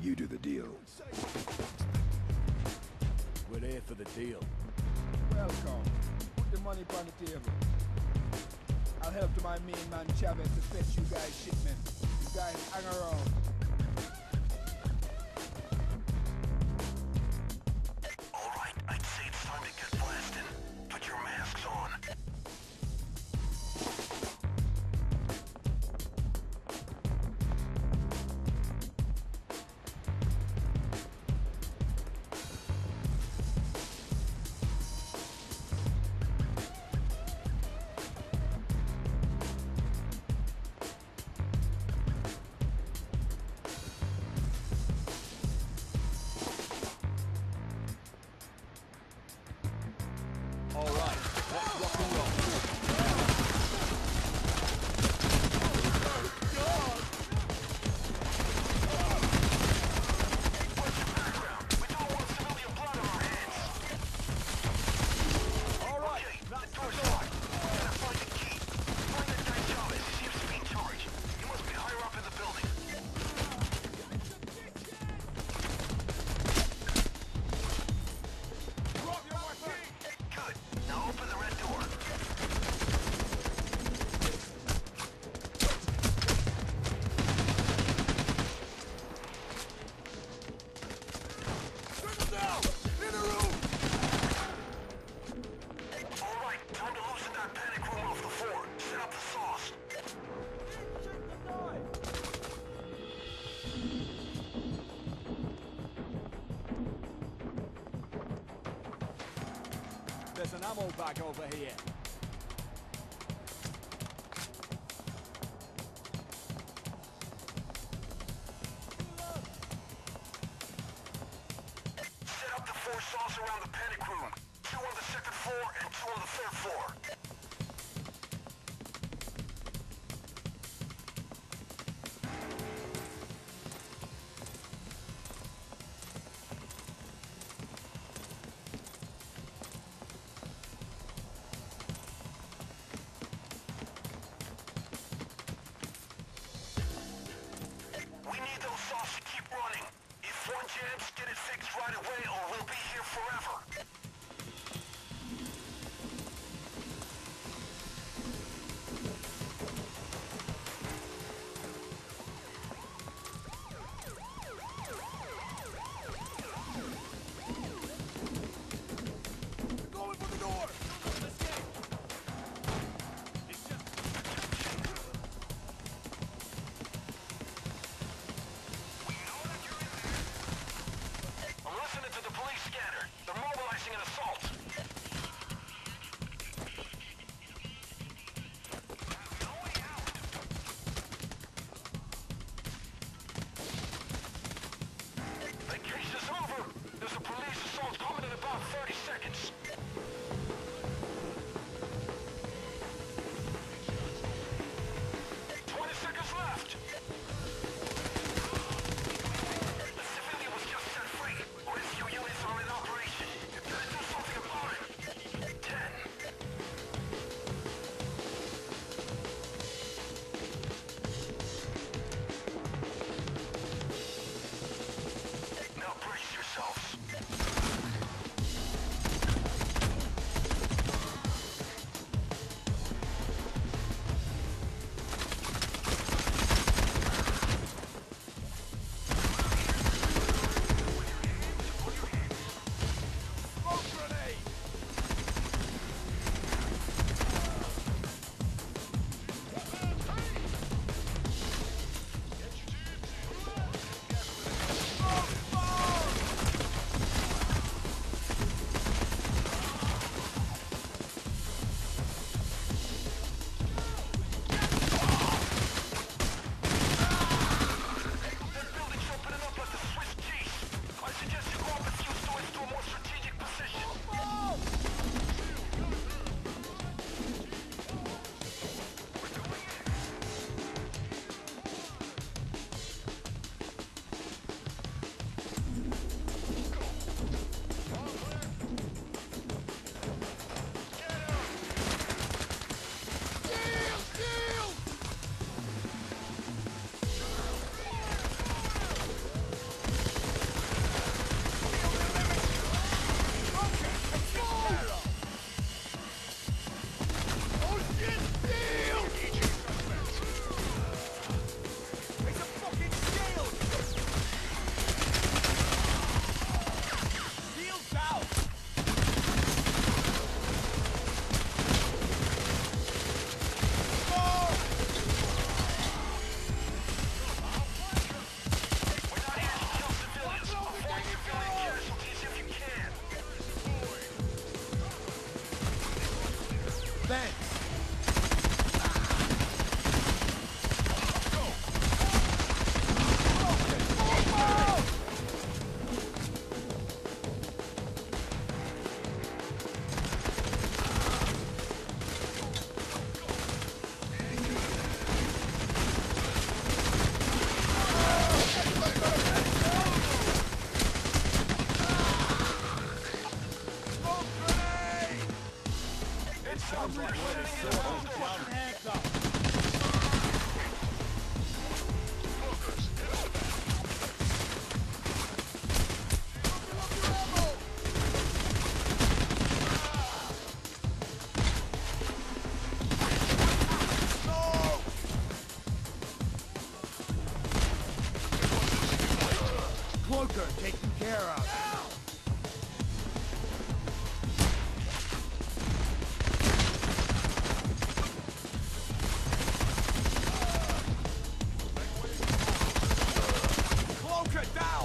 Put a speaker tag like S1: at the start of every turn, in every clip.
S1: You do the deal.
S2: We're here for the deal.
S3: Welcome. Put the money on the table. I'll help to my main man Chavez to fetch you guys shipment. You guys hang around.
S4: Alright, I'd say it's time to get blasting. Put your masks on.
S2: There's an ammo bag over here.
S4: Set up the 4 saws around the panic room. 2 on the 2nd floor and 2 on the 3rd floor. We need those saws to keep running. If one jams, get it fixed right away or we'll be here forever.
S3: vents. Cloaker taken care of.
S4: Cloaker down!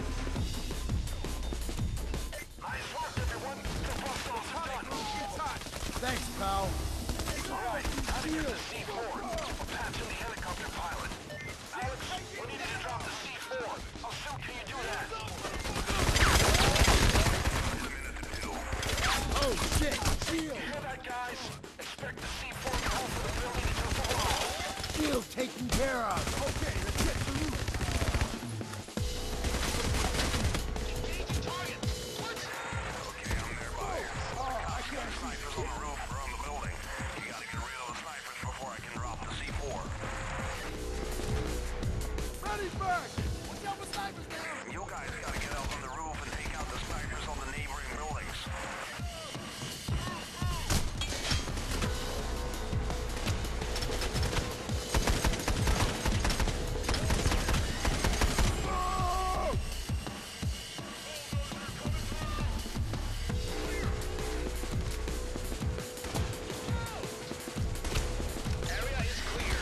S4: Nice work, everyone. The Buffalo's done.
S3: Thanks, pal.
S4: Alright, how to get the C4? We're patching the helicopter pilot. Alex, we need you to drop the C4. How soon can you do that?
S3: Oh, shit! Shield!
S4: You hear that, guys? Expect the C4 to hold for the building until tomorrow.
S3: Shield taken care of. Okay, let's get the loot.
S4: Engaging target. What? Okay, I'm nearby.
S3: Oh, I can't see.
S4: Snipers on the roof around the building. You gotta get rid of the snipers before I can drop the C4.
S3: Ready, Berg! Watch out for snipers now!
S4: You guys gotta get up on the roof and take out the snipers on the neighboring buildings. Area is clear.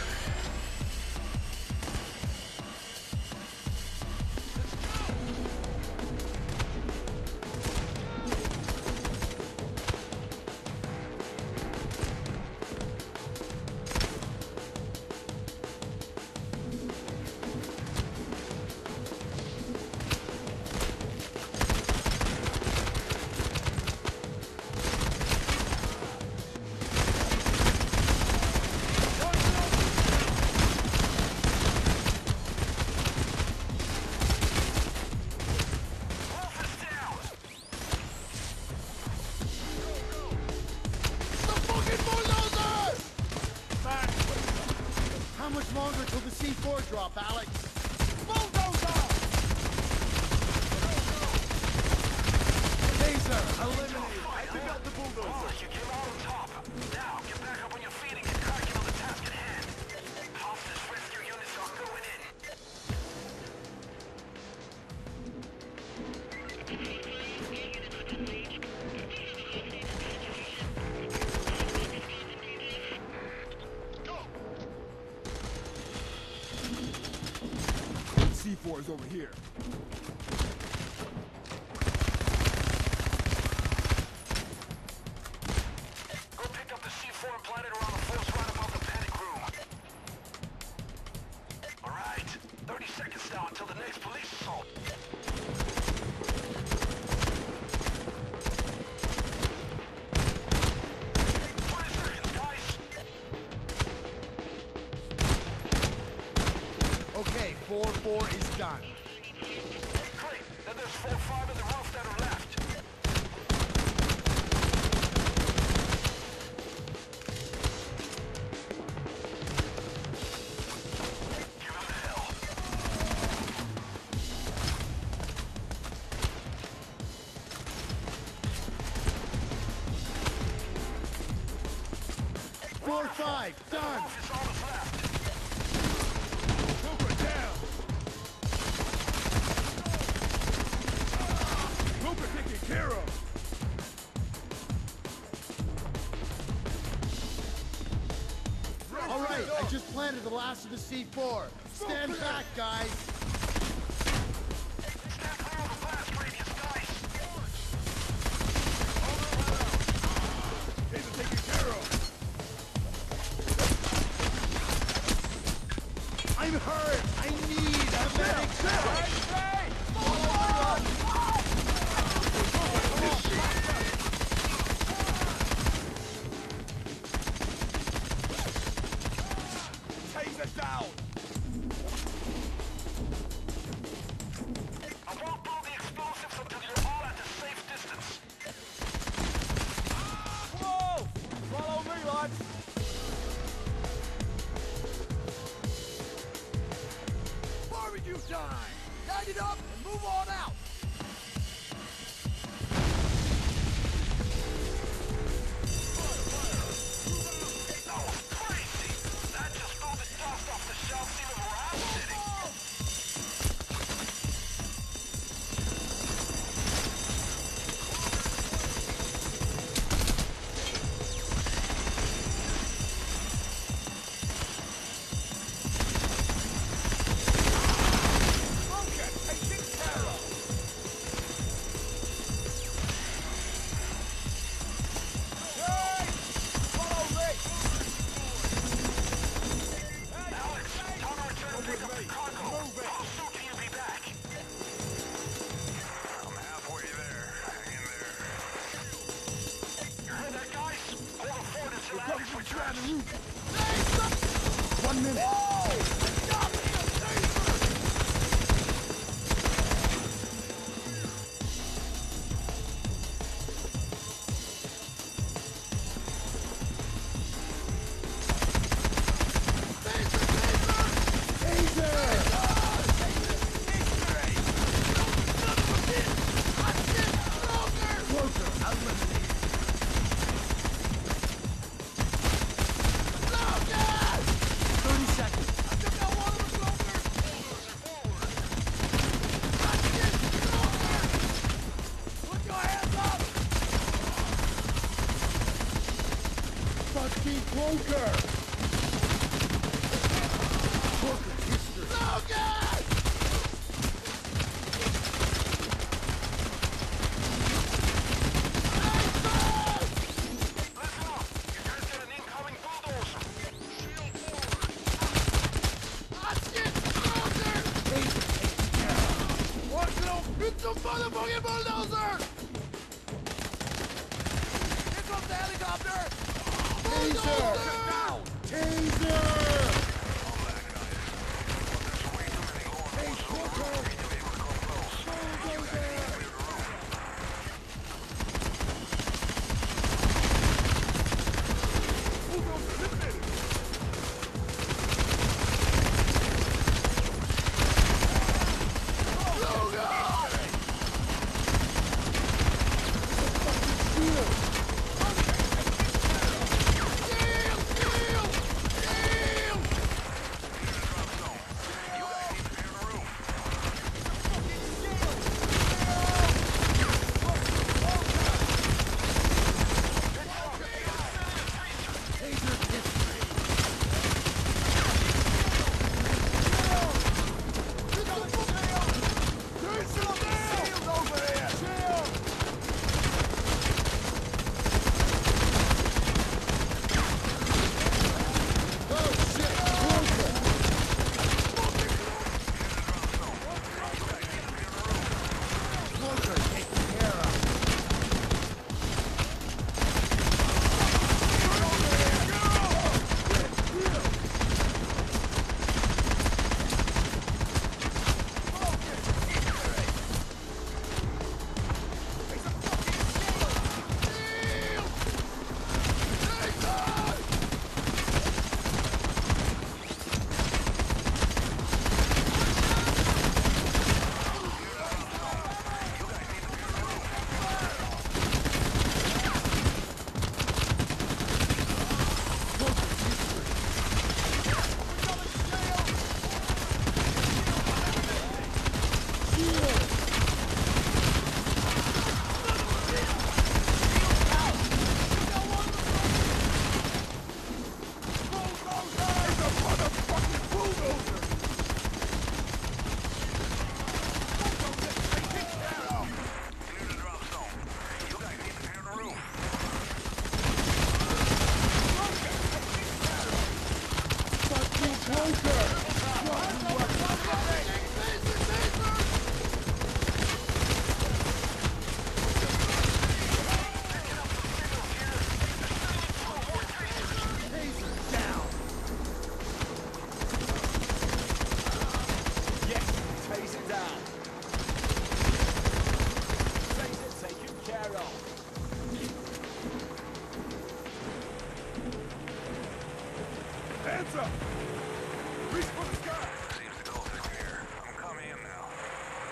S4: Roof is down.
S3: How much longer till the C4 drop, Alex? Taser, eliminated.
S4: I took out the bulldozer. You came out on top. Now, get back up on your feet and get cracking on the task at hand. Hostage rescue units are going in.
S3: C4 is over here.
S4: Go pick up the C4 and plant it around the force right above the panic room. Alright, 30 seconds now until the next police assault. 20 seconds, guys.
S3: Okay, 4-4 is done.
S4: Great, then there's 4-5 in the roof that are left. Give him hell.
S3: Four, five, done.
S4: Roof is all that's left.
S3: Cooper down. Cooper taken care of. All right, I just planted the last of the C4. Stand back, guys.
S4: Stand clear of the blast radius, guys.
S3: Taser taken care of.
S2: Line it up and move on out!
S3: Motherfucking bulldozer!
S2: Here comes the helicopter!
S3: Taser! Taser! Hands up! Reach for the sky!
S4: Seems to go through here. I'm coming in now.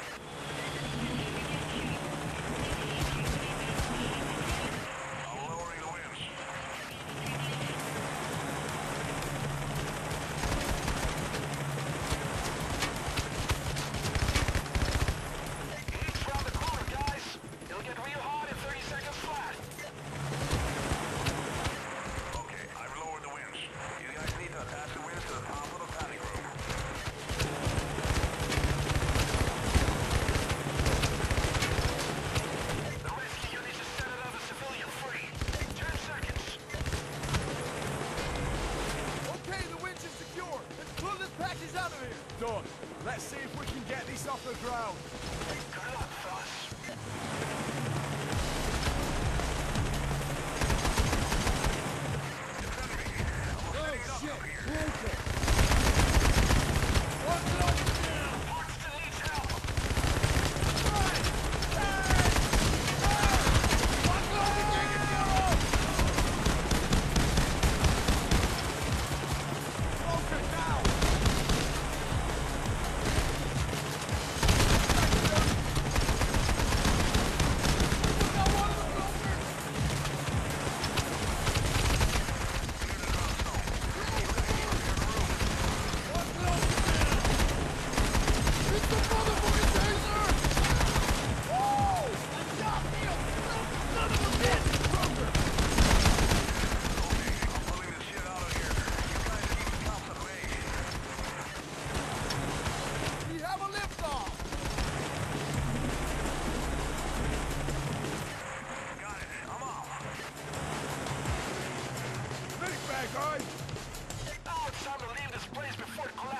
S3: Let's see if we can get this off the ground.
S4: Good luck, fellas.
S3: Oh shit! Walker!
S4: Paxton needs help.
S3: Walker down!
S2: We have a liftoff!
S4: Got it. I'm off.
S3: Move back, guys!
S4: Now it's time to leave this place before it collapses.